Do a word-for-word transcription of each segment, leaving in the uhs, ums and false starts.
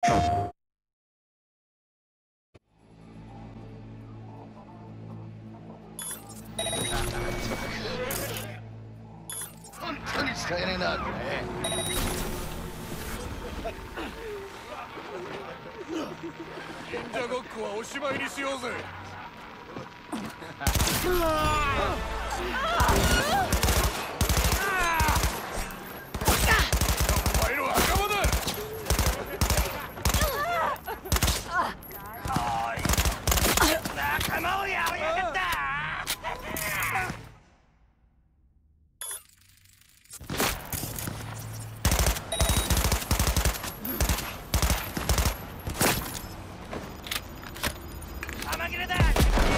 本当に使えねえな、これ。 忍者ごっこはおしまいにしようぜ。お前の仲間だ。仲間をやりやがった。弾切れだ。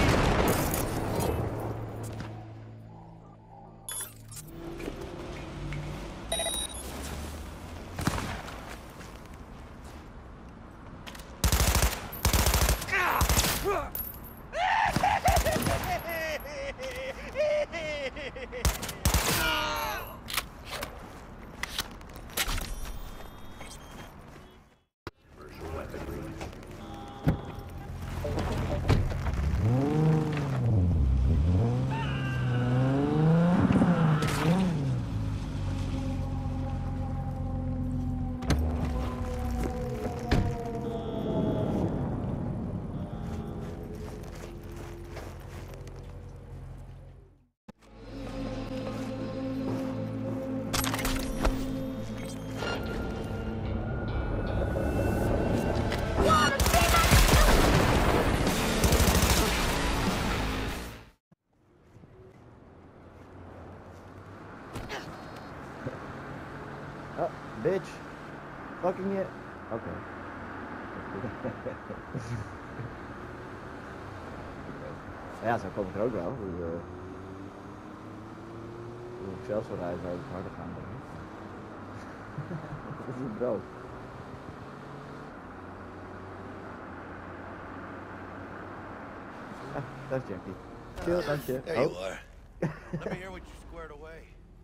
Oh, bitch. Fucking it. Okay. Ja, zo kom ik er ook wel. Dus, uh, hoe ik zelf zou rijden, zou ik harder gaan. Dat is een brood. Ah, dat is Jackie. Chill, dank je. There you are. Let me hear what you squared away.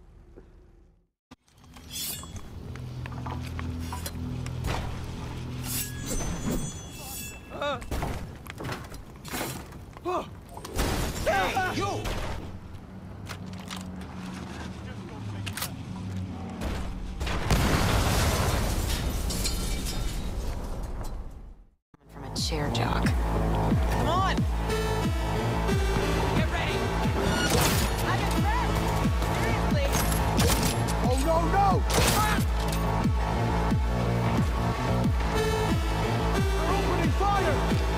Uh. Oh. Hey, you! From a chair jock. Come on! Get ready! I'm in red! Seriously! Oh, no, no! Ah! They're opening fire!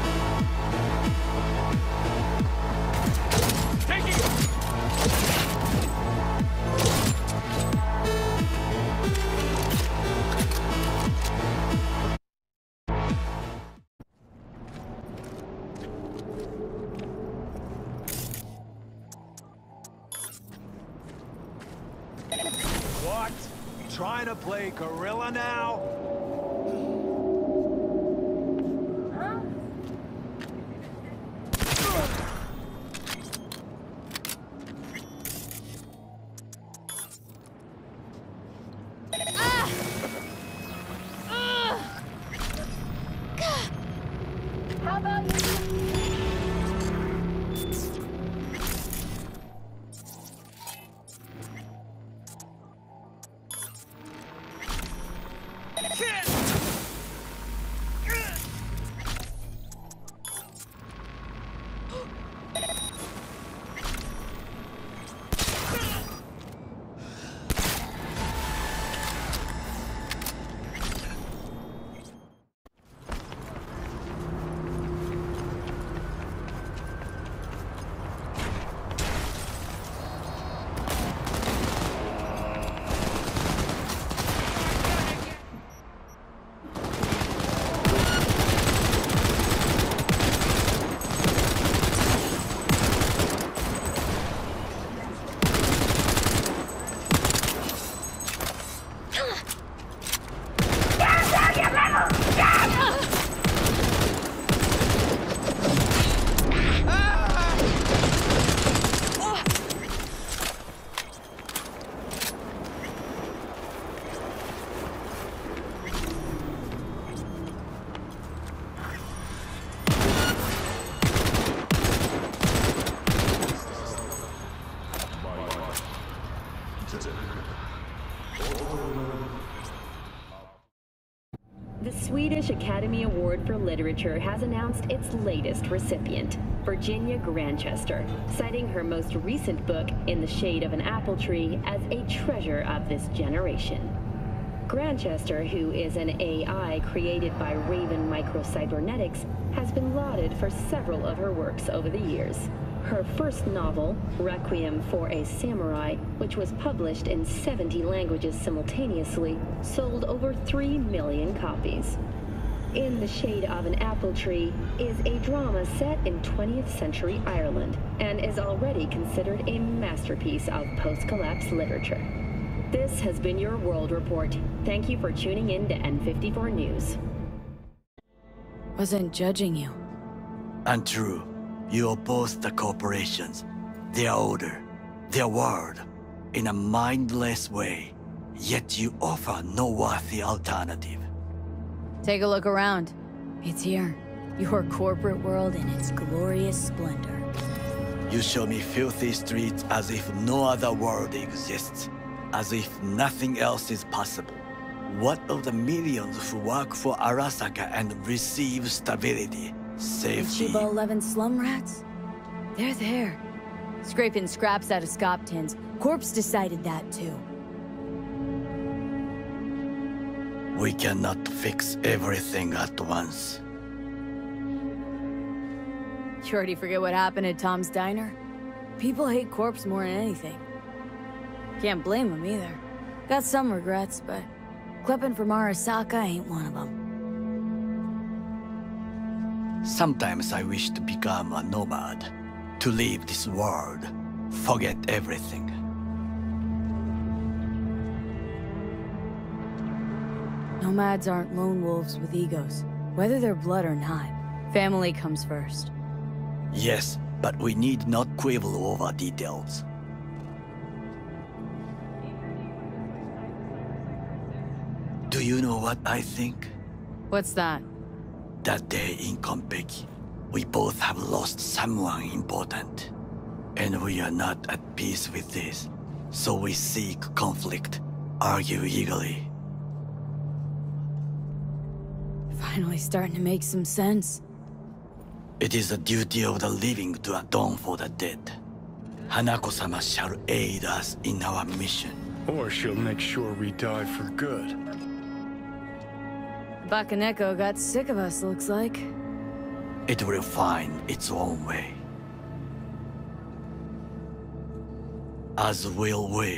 Taking it! What? Trying to play gorilla now? How about you? The Swedish Academy Award for Literature has announced its latest recipient, Virginia Grantchester, citing her most recent book, In the Shade of an Apple Tree, as a treasure of this generation. Grantchester, who is an A I created by Raven Microcybernetics, has been lauded for several of her works over the years. Her first novel, Requiem for a Samurai, which was published in seventy languages simultaneously, sold over three million copies. In the Shade of an Apple Tree is a drama set in twentieth century Ireland and is already considered a masterpiece of post-collapse literature. This has been your World Report. Thank you for tuning in to N fifty-four News. Wasn't judging you. Untrue. You oppose the corporations, their order, their world, in a mindless way, yet you offer no worthy alternative. Take a look around. It's here. Your corporate world in its glorious splendor. You show me filthy streets as if no other world exists, as if nothing else is possible. What of the millions who work for Arasaka and receive stability? Safety. Chiba eleven slum rats? They're there. Scraping scraps out of scop tins. Corpse decided that too. We cannot fix everything at once. You already forget what happened at Tom's Diner? People hate Corpse more than anything. Can't blame them either. Got some regrets, but clipping from Arasaka ain't one of them. Sometimes I wish to become a nomad, to leave this world, forget everything. Nomads aren't lone wolves with egos, whether they're blood or not. Family comes first. Yes, but we need not quibble over details. Do you know what I think? What's that? That day in Konpeki, we both have lost someone important. And we are not at peace with this. So we seek conflict, argue eagerly. Finally starting to make some sense. It is the duty of the living to atone for the dead. Hanako-sama shall aid us in our mission. Or she'll make sure we die for good. Bakaneko got sick of us, looks like. It will find its own way. As will we.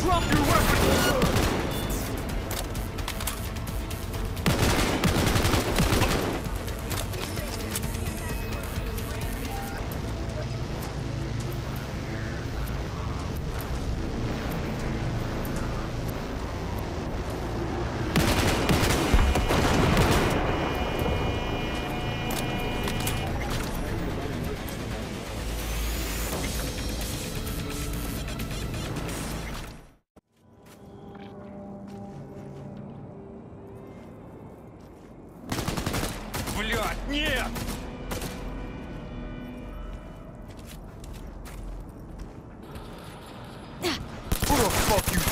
Drop your weapon! Блядь, нет! Who the fuck you?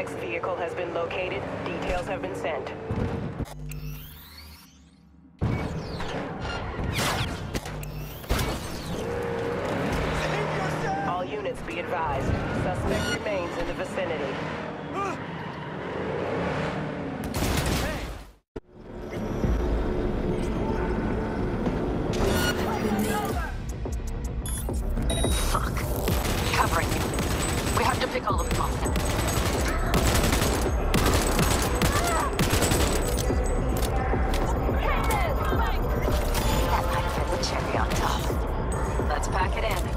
Next vehicle has been located. Details have been sent. All units be advised. Suspect remains in the vicinity. Fuck. Covering me. We have to pick all of them off now. That might have been the cherry on top. Let's pack it in.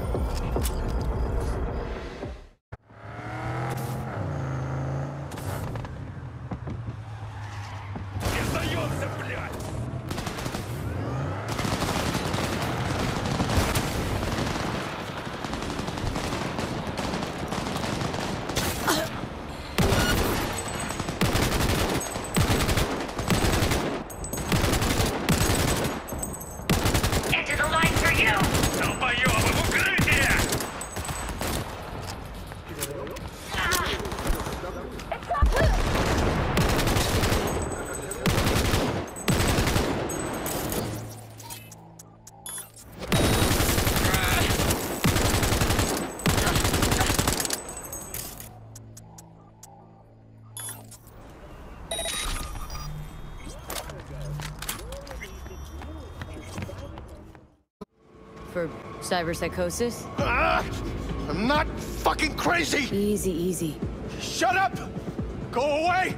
For cyberpsychosis? Ah, I'm not fucking crazy! Easy, easy. Shut up! Go away!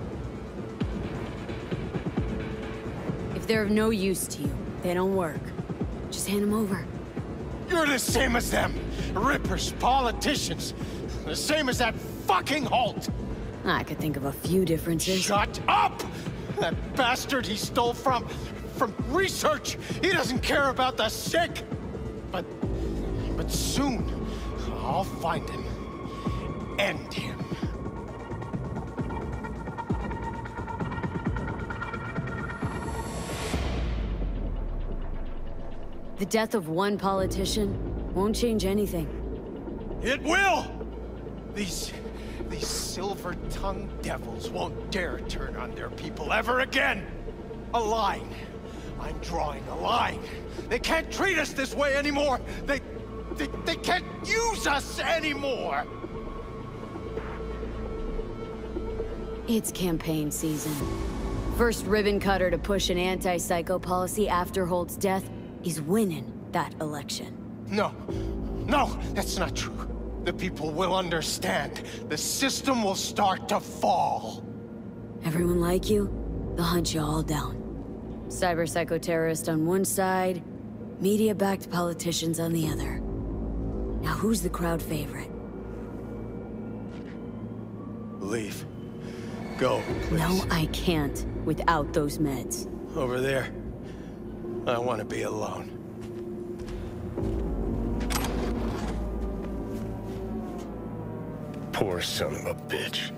If they're of no use to you, they don't work. Just hand them over. You're the same as them! Rippers, politicians. The same as that fucking Holt! I could think of a few differences. Shut up! That bastard he stole from... from research! He doesn't care about the sick! But... but soon, I'll find him. End him. The death of one politician won't change anything. It will! These... these silver-tongued devils won't dare turn on their people ever again! A line. I'm drawing a line. They can't treat us this way anymore! They... they, they can't use us anymore! It's campaign season. First ribbon cutter to push an anti-psycho policy after Holt's death is winning that election. No. No, that's not true. The people will understand. The system will start to fall. Everyone like you? They'll hunt you all down. Cyber-psycho-terrorist on one side, media-backed politicians on the other. Now who's the crowd favorite? Leave. Go, please. No, I can't without those meds. Over there. I want to be alone. Poor son of a bitch.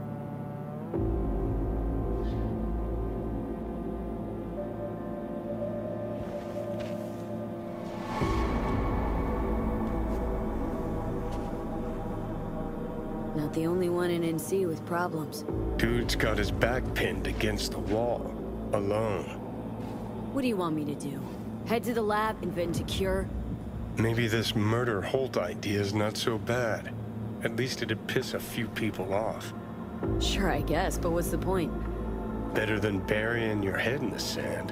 Not the only one in N C with problems. Dude's got his back pinned against the wall. Alone. What do you want me to do? Head to the lab, invent a cure? Maybe this murder Holt idea is not so bad. At least it'd piss a few people off. Sure, I guess, but what's the point? Better than burying your head in the sand.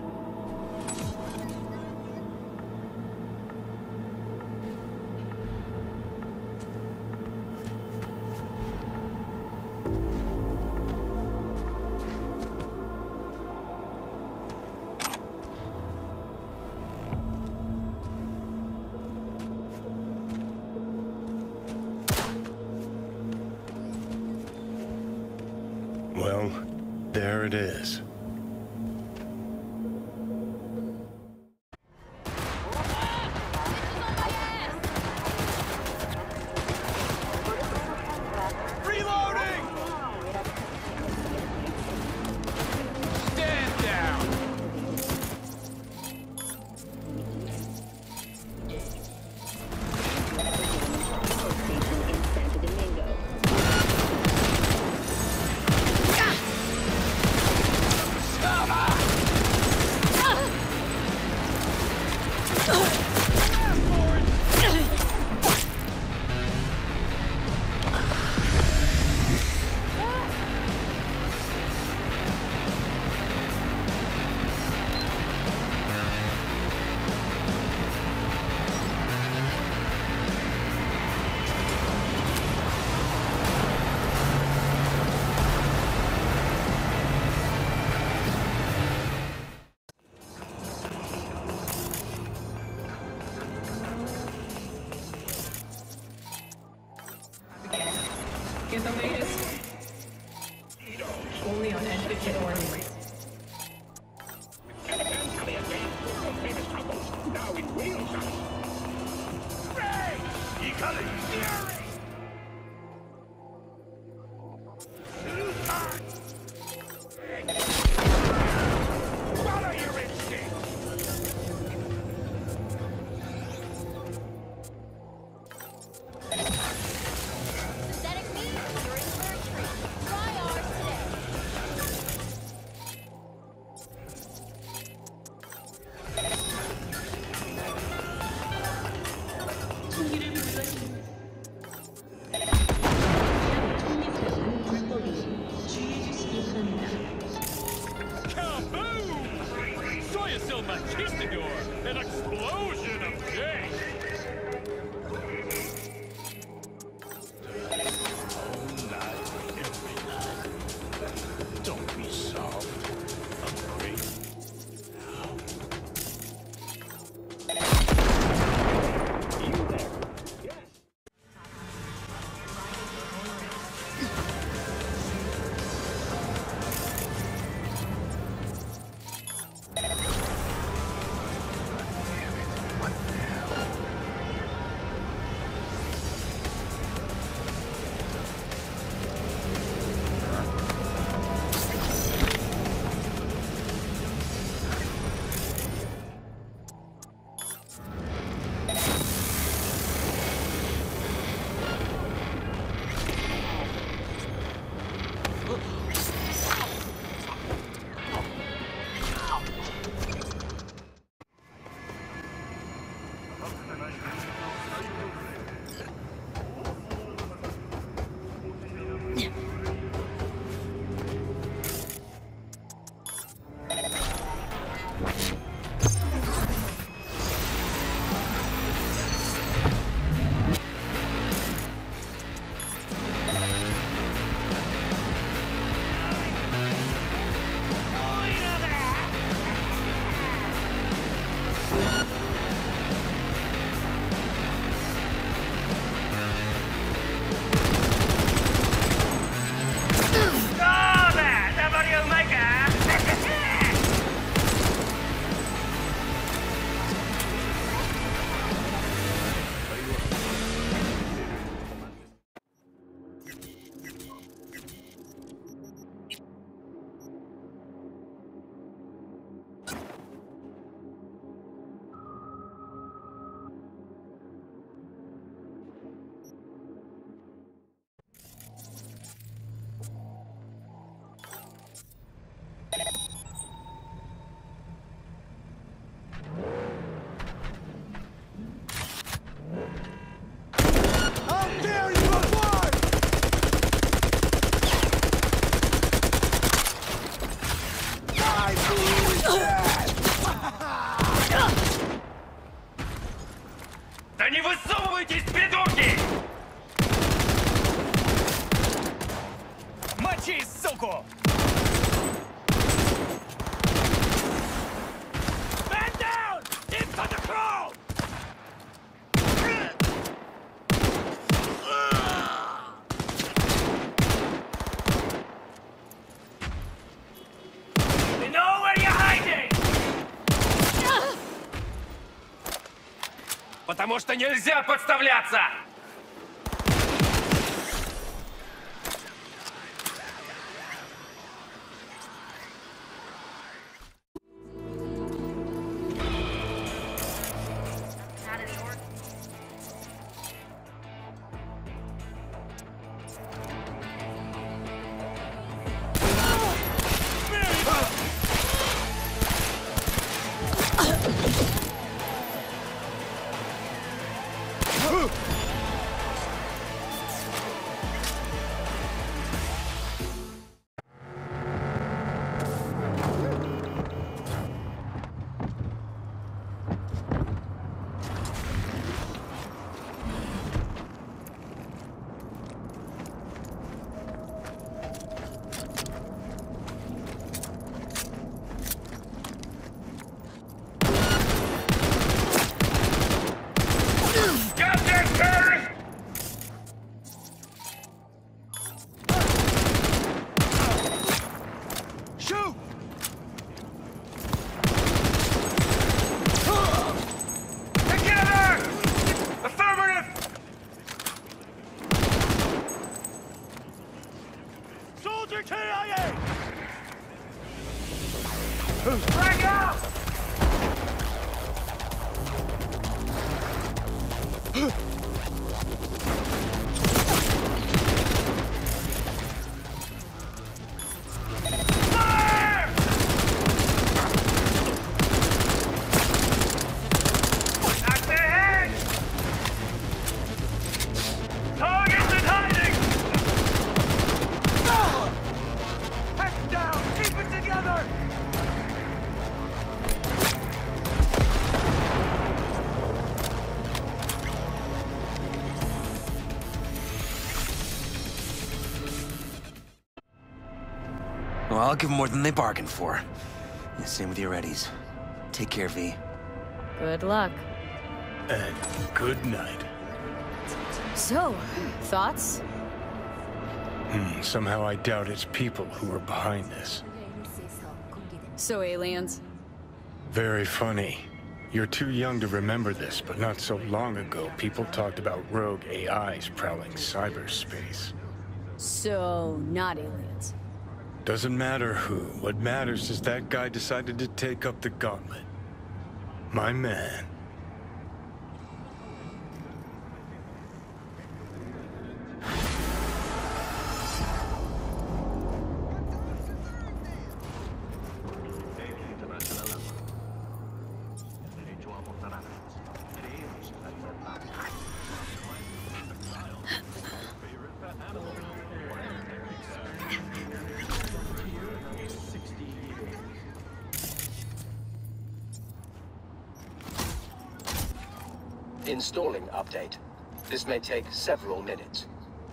Well, there it is. Reloading! Stand down! position orders. Now in real time. Ray! Ikari! Fury! Follow your instinct! Synthetic means you're in for a treat. Try ours today. Kaboom! Soyasil Makistador! An explosion of day! Don't be soft. I'm great. You there? Yes. Да не высовывайтесь, придурки! Мочи, суку! Man down! Into the crowd! You know where you're hiding! Потому что нельзя подставляться! Soldier K I A! Frag out! Well, I'll give them more than they bargained for. And same with your Eddies. Take care, V. Good luck. And good night. So, thoughts? Hmm, somehow I doubt it's people who are behind this. So aliens? Very funny. You're too young to remember this, but not so long ago, people talked about rogue A Is prowling cyberspace. So, not aliens. Doesn't matter who. What matters is that guy decided to take up the gauntlet. My man. Installing update. This may take several minutes.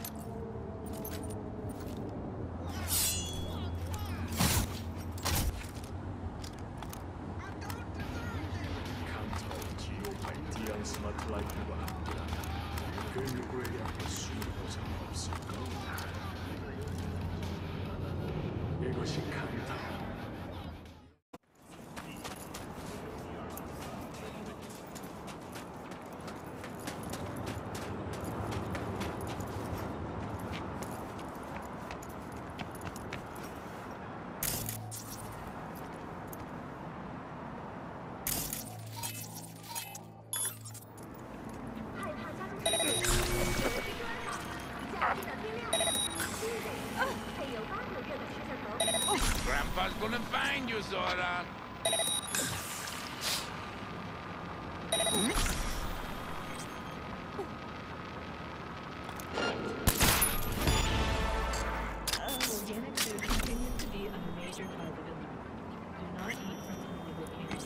Grandpa's gonna find you, Zora. Organic food continues to be a major part of it. Do not eat from illegal camps.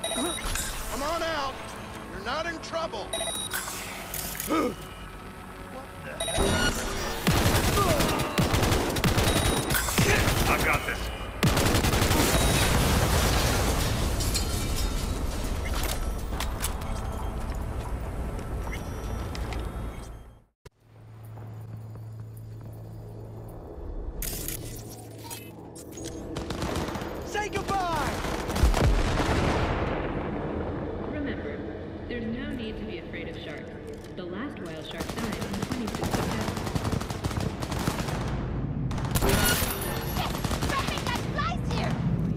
Come on out. You're not in trouble. I got this. Say goodbye! Remember, there's no need to be afraid of sharks. The last wild shark died in twenty sixty-seven. Something got flies here!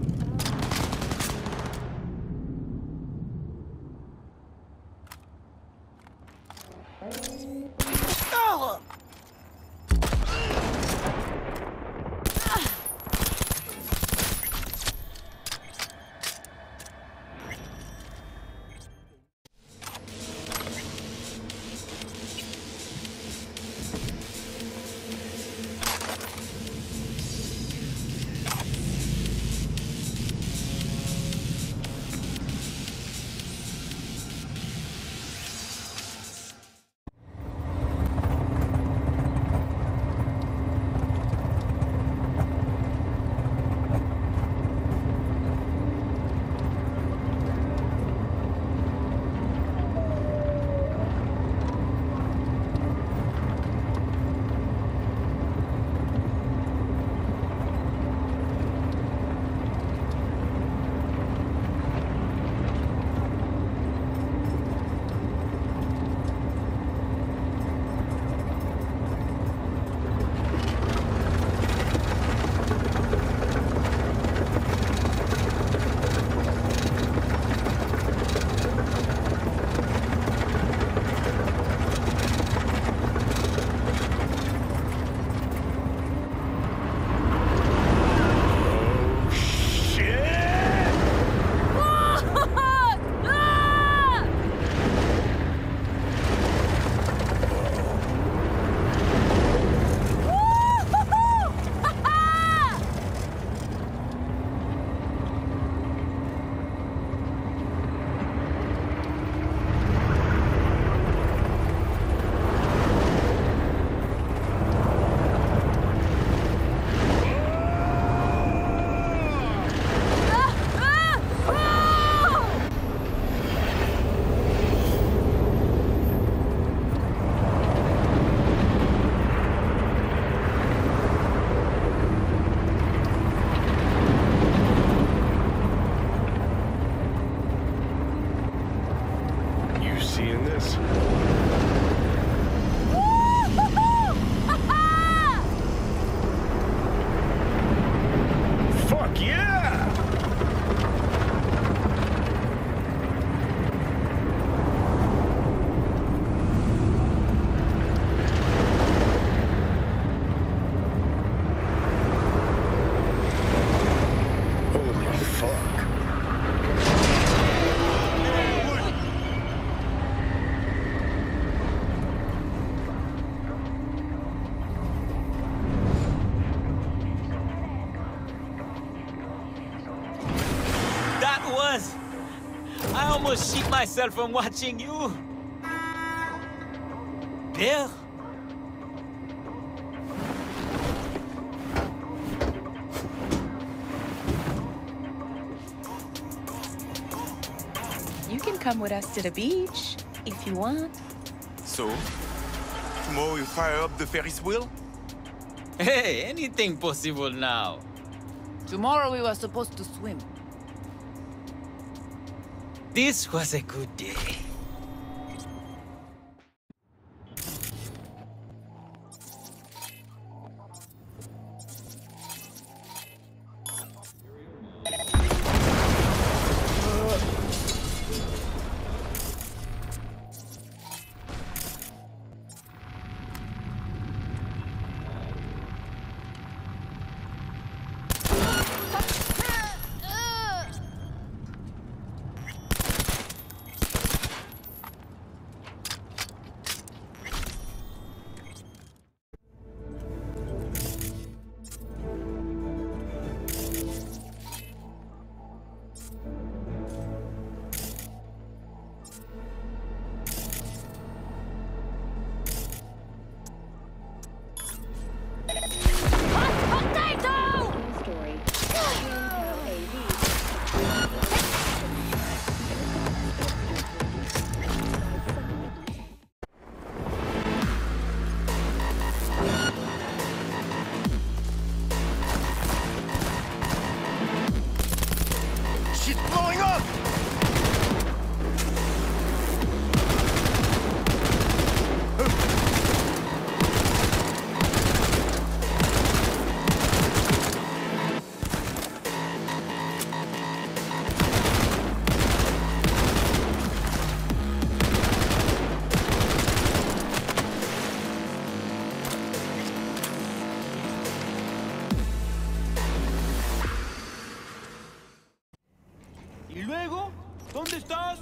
Oh! I almost shit myself from watching you. Bill? You can come with us to the beach, if you want. So, tomorrow you fire up the Ferris wheel? Hey, anything possible now. Tomorrow we were supposed to swim. This was a good day. Shit's blowing up! ¿Y luego? ¿Dónde estás?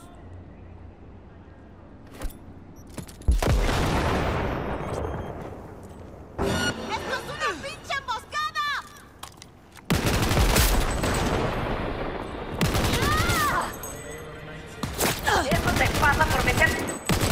¡Esto es una pinche emboscada! Eso te pasa por meterte.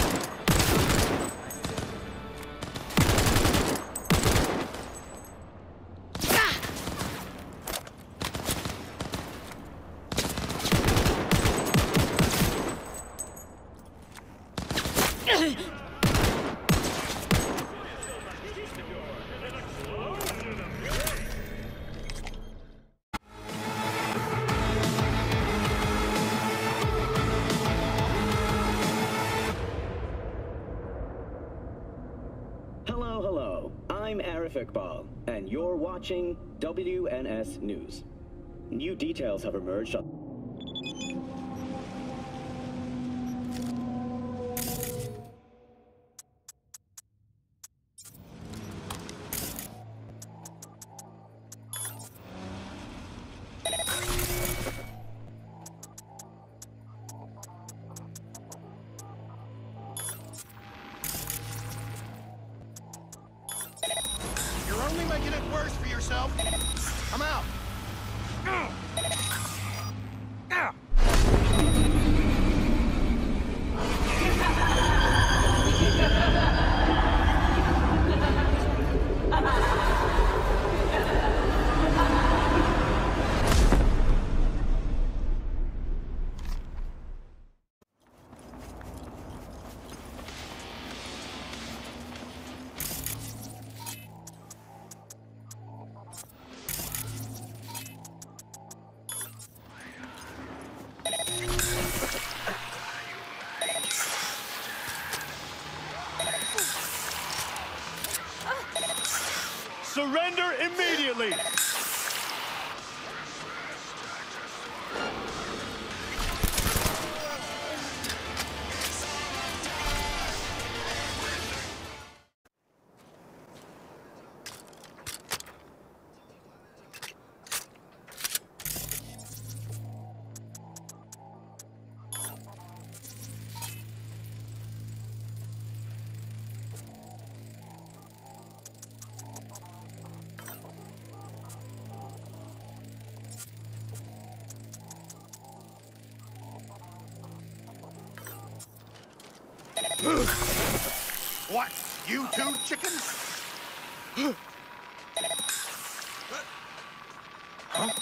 Hello, hello. I'm Arif Iqbal, and you're watching W N S News. New details have emerged on... You're only making it worse for yourself. I'm out. Surrender immediately! What? You two chickens? Huh?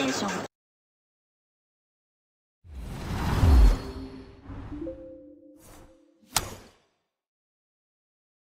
テーション